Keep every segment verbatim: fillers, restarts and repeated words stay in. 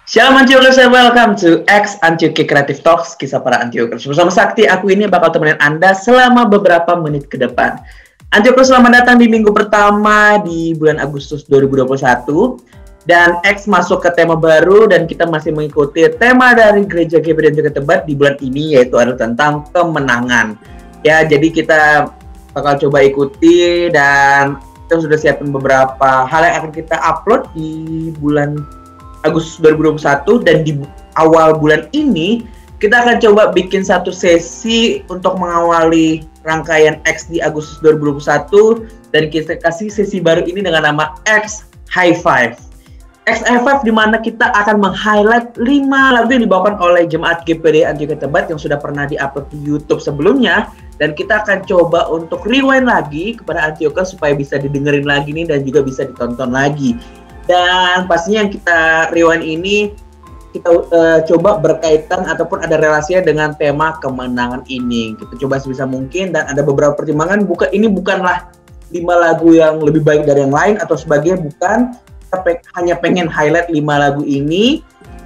Shalom Antiokers and welcome to X Antioquia Creative Talks, kisah para Antiokers. Bersama Sakti, aku ini bakal temenin Anda selama beberapa menit ke depan. Antiokers, selamat datang di minggu pertama di bulan Agustus dua ribu dua puluh satu. Dan X masuk ke tema baru dan kita masih mengikuti tema dari Gereja G P D Antioquia Tebet di bulan ini, yaitu adalah tentang kemenangan. Ya, jadi kita bakal coba ikuti dan kita sudah siapin beberapa hal yang akan kita upload di bulan Agustus dua ribu dua puluh satu, dan di awal bulan ini kita akan coba bikin satu sesi untuk mengawali rangkaian X di Agustus dua ribu dua puluh satu, dan kita kasih sesi baru ini dengan nama X High Five. X High Five di mana kita akan meng-highlight lima lagu yang dibawakan oleh Jemaat G P D Antioquia Tebet yang sudah pernah di-upload di YouTube sebelumnya, dan kita akan coba untuk rewind lagi kepada Antioquia supaya bisa didengerin lagi nih dan juga bisa ditonton lagi. Dan pastinya yang kita rewind ini kita uh, coba berkaitan ataupun ada relasinya dengan tema kemenangan ini. Kita coba sebisa mungkin, dan ada beberapa pertimbangan. Bukan, ini bukanlah lima lagu yang lebih baik dari yang lain atau sebagainya, bukan. Kita pe hanya pengen highlight lima lagu ini,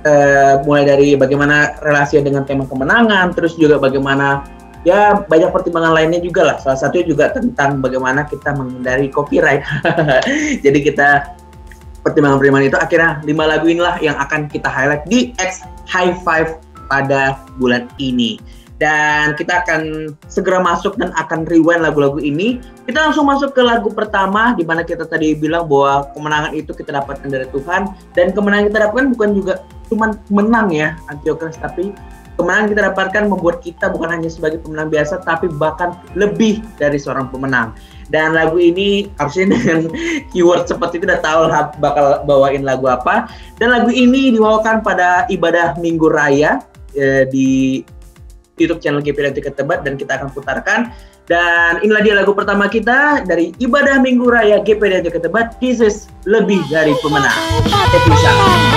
uh, mulai dari bagaimana relasinya dengan tema kemenangan, terus juga bagaimana ya banyak pertimbangan lainnya juga lah. Salah satunya juga tentang bagaimana kita menghindari copyright. Jadi kita pertimbangan-pertimbangan itu akhirnya lima lagu inilah yang akan kita highlight di X High Five pada bulan ini. Dan kita akan segera masuk dan akan rewind lagu-lagu ini. Kita langsung masuk ke lagu pertama, di mana kita tadi bilang bahwa kemenangan itu kita dapatkan dari Tuhan, dan kemenangan kita dapatkan bukan juga cuma menang ya Antiokers, tapi kemenangan kita dapatkan membuat kita bukan hanya sebagai pemenang biasa, tapi bahkan lebih dari seorang pemenang. Dan lagu ini harusnya dengan keyword seperti itu udah tahu lah bakal bawain lagu apa. Dan lagu ini dibawakan pada ibadah Minggu Raya eh, di YouTube channel G P D Antioquia Tebet, dan kita akan putarkan. Dan inilah dia lagu pertama kita dari ibadah Minggu Raya G P D Antioquia Tebet. This is Lebih Dari Pemenang. Episode.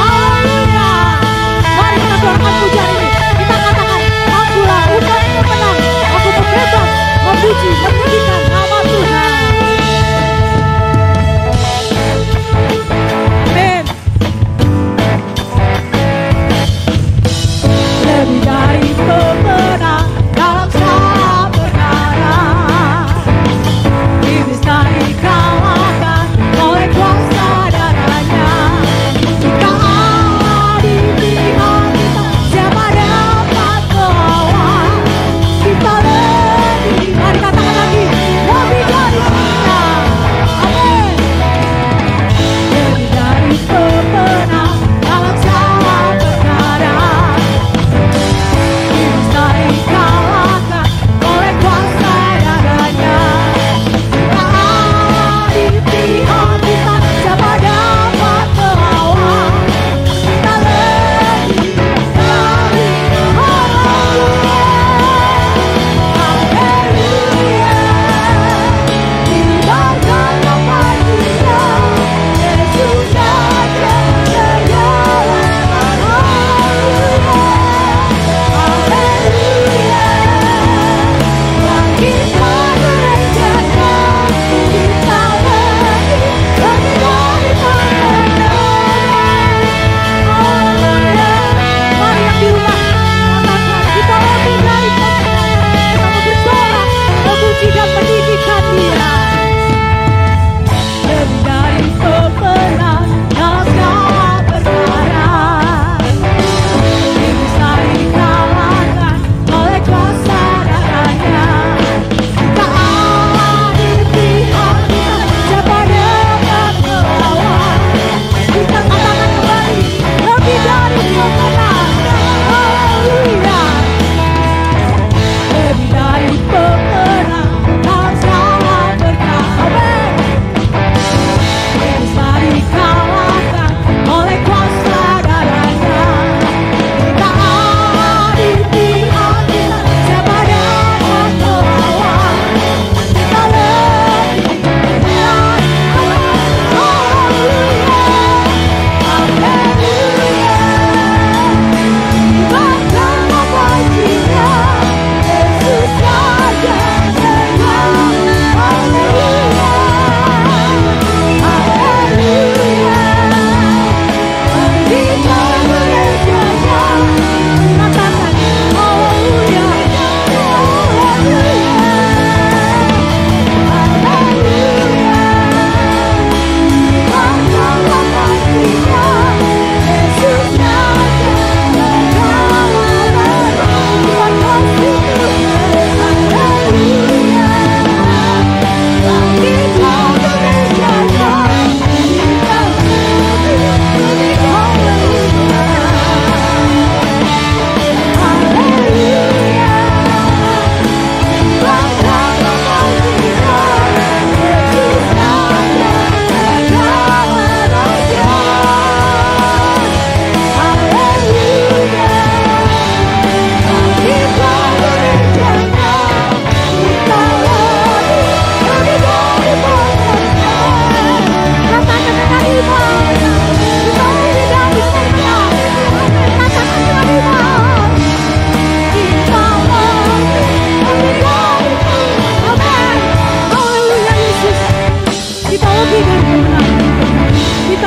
Mari kita doakan pujian ini. Kita katakan, akulah umat pemenang. Aku berbebas memuji, menyanyikan nama Tuhan. Amin. Lebih dari pemenang dalam setiap perkara, iblis tak dikalahkan oleh kuasa darahnya. Jika Allah di pihak kita, siapa dapat melawan? Kita lebih, mari katakan lagi.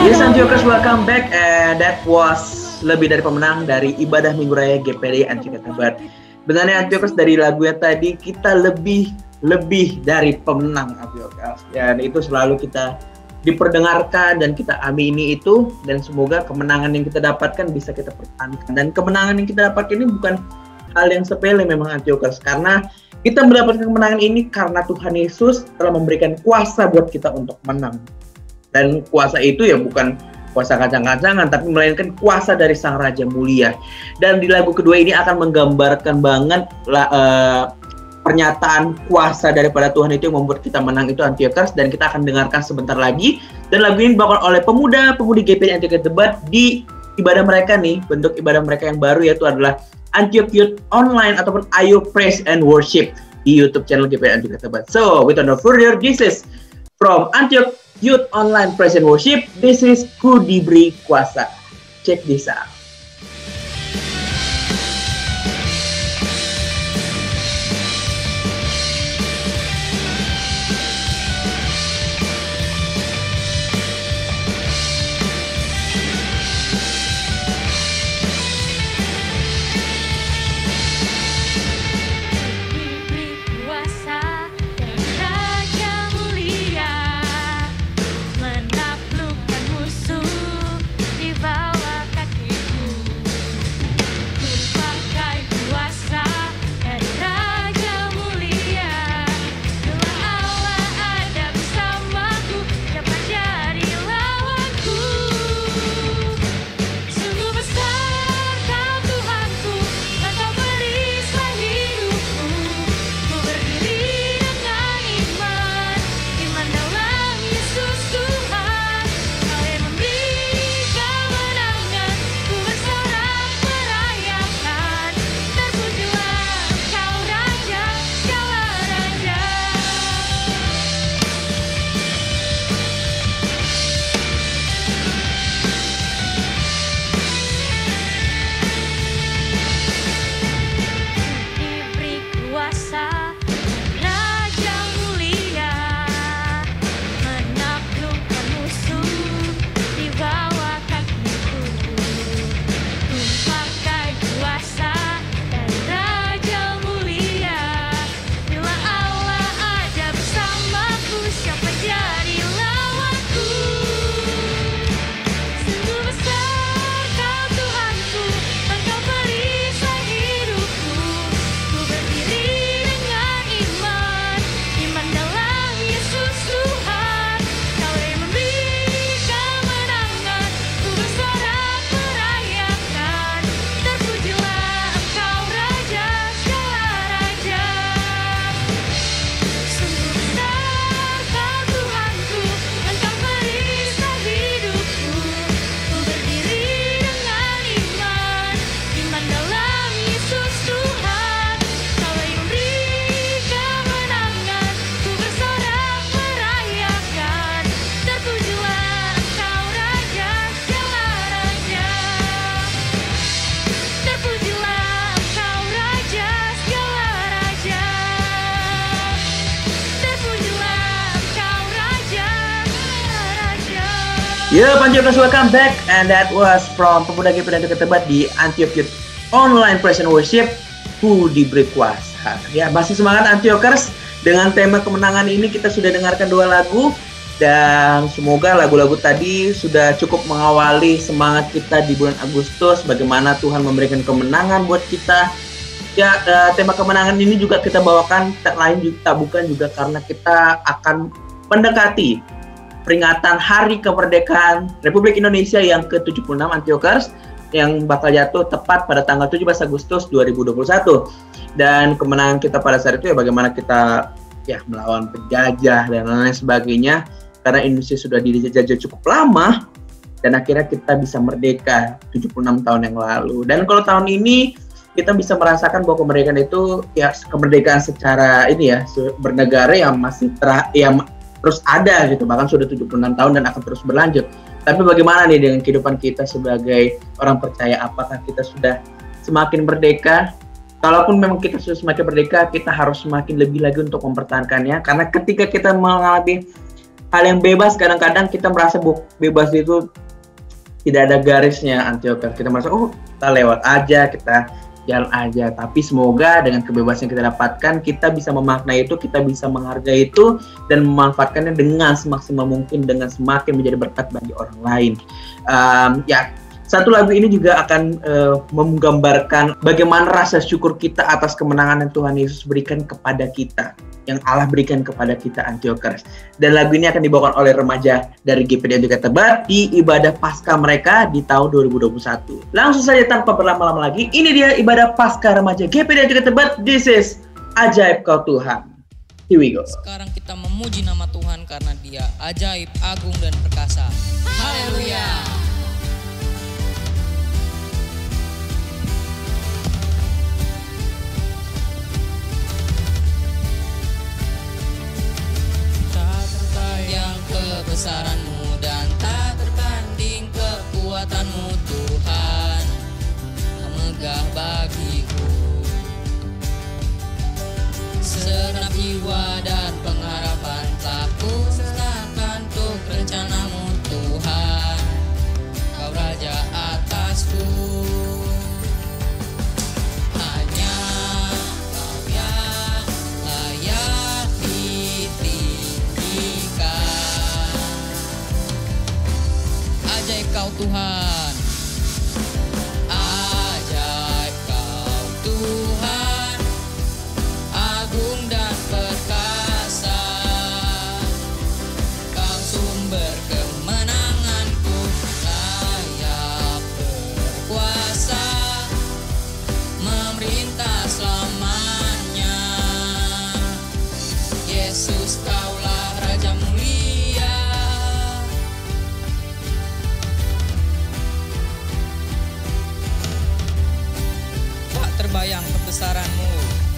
Yes, Antiokers, welcome back. And that was lebih dari pemenang dari ibadah Minggu Raya G P D Antioquia Tebet. Benarnya Antiokers, dari lagunya tadi kita lebih lebih dari pemenang Antiokers. Dan itu selalu kita diperdengarkan dan kita amini itu, dan semoga kemenangan yang kita dapatkan bisa kita pertahankan. Dan kemenangan yang kita dapatkan ini bukan hal yang sepele memang Antiokers, karena kita mendapatkan kemenangan ini karena Tuhan Yesus telah memberikan kuasa buat kita untuk menang. Dan kuasa itu ya bukan kuasa kacang-kacangan, tapi melainkan kuasa dari Sang Raja Mulia. Dan di lagu kedua ini akan menggambarkan banget lah, uh, pernyataan kuasa daripada Tuhan itu yang membuat kita menang itu Antiokers, dan kita akan dengarkan sebentar lagi. Dan lagu ini dibawakan oleh pemuda-pemudi G P D Antioquia Tebet di ibadah mereka nih, bentuk ibadah mereka yang baru, yaitu adalah Antioch Youth Online ataupun Ayo Praise and Worship di YouTube channel G P D Antioquia Tebet. So, without no further, this is from Antioch Youth Online Praise and Worship. This is Ku Diberi Kuasa. Check this out. Ya, Antiokers, welcome back, and that was from pemuda G P D Antioquia Tebet di Antioch Youth Online Praise and Worship, Ku Diberi Kuasa. Ya, masih semangat Antiokers, dengan tema kemenangan ini kita sudah dengarkan dua lagu, dan semoga lagu-lagu tadi sudah cukup mengawali semangat kita di bulan Agustus, bagaimana Tuhan memberikan kemenangan buat kita. Ya, uh, tema kemenangan ini juga kita bawakan tak lain juga bukan juga karena kita akan mendekati peringatan Hari Kemerdekaan Republik Indonesia yang ke tujuh puluh enam Antiokers, yang bakal jatuh tepat pada tanggal tujuh belas Agustus dua ribu dua puluh satu. Dan kemenangan kita pada saat itu ya bagaimana kita ya melawan penjajah dan lain-lain sebagainya, karena Indonesia sudah dijajah cukup lama dan akhirnya kita bisa merdeka tujuh puluh enam tahun yang lalu. Dan kalau tahun ini kita bisa merasakan bahwa kemerdekaan itu ya kemerdekaan secara ini ya bernegara yang masih ter, yang terus ada gitu, bahkan sudah tujuh puluh enam tahun dan akan terus berlanjut. Tapi bagaimana nih dengan kehidupan kita sebagai orang percaya? Apakah kita sudah semakin merdeka? Kalaupun memang kita sudah semakin merdeka, kita harus semakin lebih lagi untuk mempertahankannya. Karena ketika kita mengalami hal yang bebas. Kadang-kadang kita merasa bebas itu tidak ada garisnya, Antiochus. Kita merasa, oh kita lewat aja, kita jalan aja. Tapi semoga dengan kebebasan yang kita dapatkan, kita bisa memaknai itu, kita bisa menghargai itu, dan memanfaatkannya dengan semaksimal mungkin, dengan semakin menjadi berkat bagi orang lain. Um, ya, satu lagu ini juga akan uh, menggambarkan bagaimana rasa syukur kita atas kemenangan yang Tuhan Yesus berikan kepada kita, yang Allah berikan kepada kita, Antiochus. Dan lagu ini akan dibawakan oleh remaja dari G P D Antioquia Tebet di ibadah Paskah mereka di tahun dua ribu dua puluh satu. Langsung saja tanpa berlama-lama lagi, ini dia ibadah Paskah remaja G P D Antioquia Tebet. This is Ajaib Kau Tuhan. Here we go. Sekarang kita memuji nama Tuhan karena Dia ajaib, agung, dan perkasa. Haleluya. Kebesaranmu dan tak terbanding kekuatanmu Tuhan, megah bagiku. Segenap jiwa dan pengharapan telah kuserahkan untuk rencanamu Tuhan, Kau Raja atasku. Hanya Kau yang layak ditinggikan. Ajaib Kau Tuhan, ajaib Kau Tuhan, agung dan perkasa. Kau sumber kemenanganku, layak berkuasa, memerintah selamanya. Yesus, Kaulah Raja mulia. Terbayang kebesaranmu,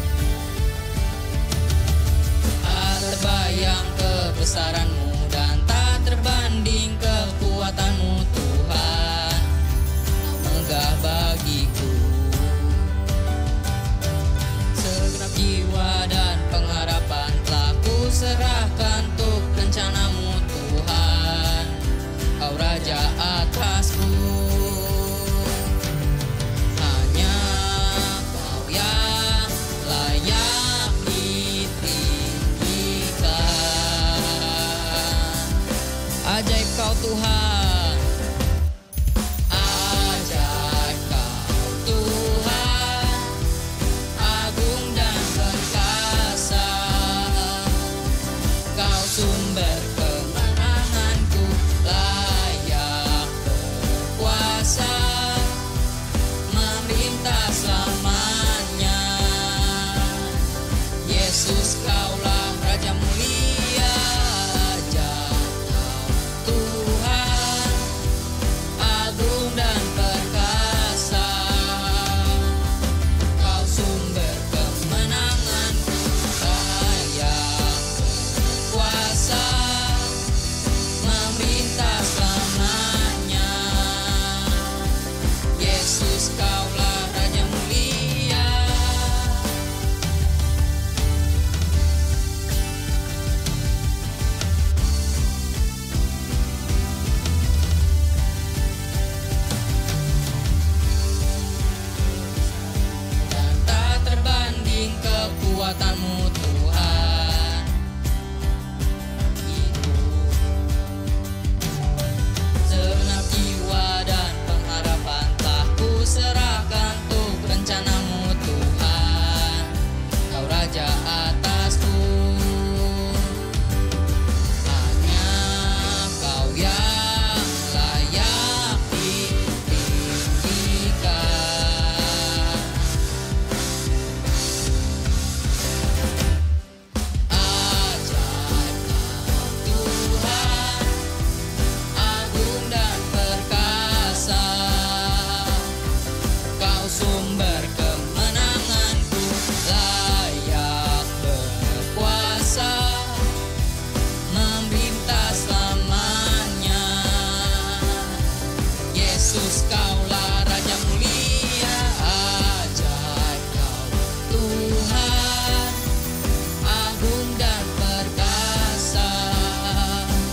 tak terbayang kebesaranmu dan tak terbanding kekuatanmu Tuhan, megah bagiku. Segenap jiwa dan pengharapan telah kuserahkan untuk rencanamu Tuhan, Kau Raja atasku. Ajaib Kau Tuhan, ajaib Kau Tuhan, agung dan perkasa. Kau sumber kemenanganku, layak berkuasa, memerintah selamanya. Yesus, Kaulah Raja mulia. Tuhan, agung dan perkasa, Kau sumber kemenanganku, layak berkuasa, memerintah selamanya. Yesus, Kaulah Raja mulia. Kekuatanmu Tuhan, itu segenap jiwa dan pengharapan telah kuserahkan untuk rencanamu Tuhan, Kau Raja atasku. Hanya Kau yang layak ditinggikan. Sumber kemenanganku, layak berkuasa, memerintah selamanya. Yesus, Kaulah Raja mulia. Ajaib Kau Tuhan, agung dan perkasa.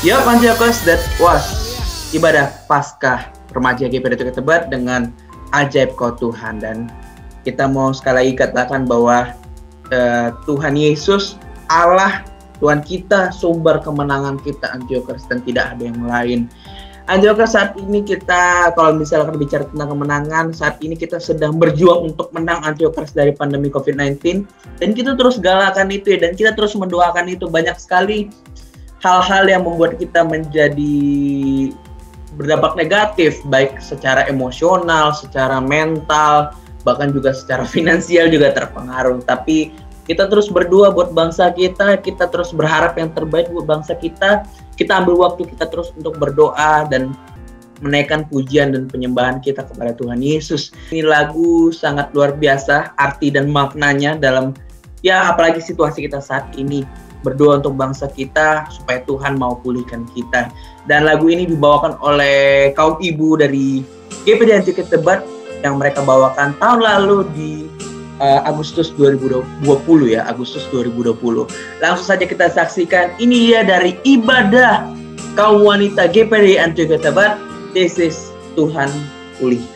Yo Antiochus, that was ibadah Paskah remaja G P D Tebet dengan ajaib Kau Tuhan. Dan kita mau sekali lagi katakan bahwa uh, Tuhan Yesus, Allah, Tuhan kita, sumber kemenangan kita Antiochus, dan tidak ada yang lain. Antiochus, saat ini kita, kalau misalkan bicara tentang kemenangan, saat ini kita sedang berjuang untuk menang Antiochus dari pandemi covid sembilan belas, dan kita terus galakan itu ya, dan kita terus mendoakan itu. Banyak sekali hal-hal yang membuat kita menjadi berdampak negatif, baik secara emosional, secara mental, bahkan juga secara finansial juga terpengaruh. Tapi kita terus berdoa buat bangsa kita, kita terus berharap yang terbaik buat bangsa kita. Kita ambil waktu kita terus untuk berdoa dan menaikkan pujian dan penyembahan kita kepada Tuhan Yesus. Ini lagu sangat luar biasa arti dan maknanya dalam, ya apalagi situasi kita saat ini. Berdoa untuk bangsa kita supaya Tuhan mau pulihkan kita. Dan lagu ini dibawakan oleh kaum ibu dari G P D Antiochus Tebet yang mereka bawakan tahun lalu di uh, Agustus dua ribu dua puluh ya, Agustus dua ribu dua puluh. Langsung saja kita saksikan. Ini dia dari ibadah kaum wanita G P D Antiochus Tebet. This is Tuhan Pulihkan.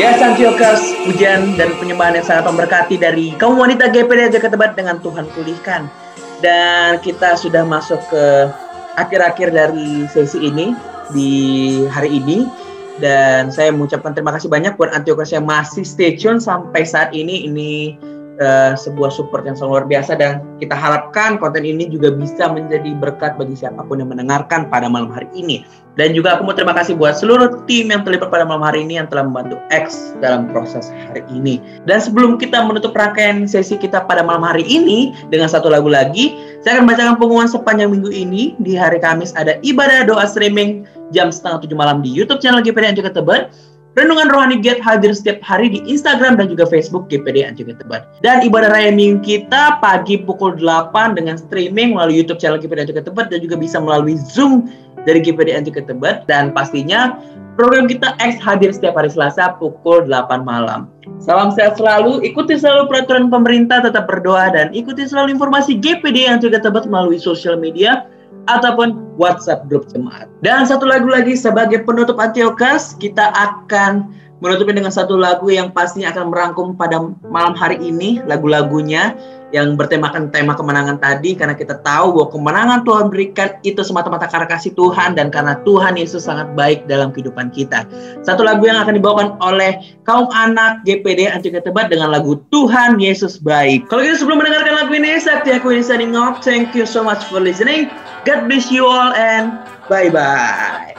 Yes, Antiochus, pujian dan penyembahan yang sangat memberkati dari kaum wanita G P D Jakarta Barat dengan Tuhan pulihkan. Dan kita sudah masuk ke akhir-akhir dari sesi ini di hari ini. Dan saya mengucapkan terima kasih banyak buat Antiochus yang masih stay tune sampai saat ini. Ini uh, sebuah support yang sangat luar biasa dan kita harapkan konten ini juga bisa menjadi berkat bagi siapapun yang mendengarkan pada malam hari ini. Dan juga aku mau terima kasih buat seluruh tim yang terlibat pada malam hari ini yang telah membantu X dalam proses hari ini. Dan sebelum kita menutup rangkaian sesi kita pada malam hari ini dengan satu lagu lagi, saya akan bacakan pengumuman sepanjang minggu ini. Di hari Kamis ada ibadah doa streaming jam setengah tujuh malam di YouTube channel G P D Antiochus Tebet. Renungan Rohani Get hadir setiap hari di Instagram dan juga Facebook G P D Antiochus Tebet. Dan ibadah raya minggu kita pagi pukul delapan dengan streaming melalui YouTube channel G P D Antiochus Tebet dan juga bisa melalui Zoom dari G P D Antiochus Tebet. Dan pastinya program kita X hadir setiap hari Selasa pukul delapan malam. Salam sehat selalu, ikuti selalu peraturan pemerintah, tetap berdoa, dan ikuti selalu informasi G P D Antiochus Tebet melalui sosial media ataupun WhatsApp grup jemaat. Dan satu lagu lagi sebagai penutup Antiochus, kita akan menutupnya dengan satu lagu yang pastinya akan merangkum pada malam hari ini lagu-lagunya yang bertemakan tema kemenangan tadi, karena kita tahu bahwa kemenangan Tuhan berikan itu semata-mata karena kasih Tuhan dan karena Tuhan Yesus sangat baik dalam kehidupan kita. Satu lagu yang akan dibawakan oleh kaum anak G P D Antiochus Tebet dengan lagu Tuhan Yesus Baik. Kalau gitu sebelum mendengarkan lagu ini, Sakti aku ini signing off. Thank you so much for listening. God bless you all and bye-bye.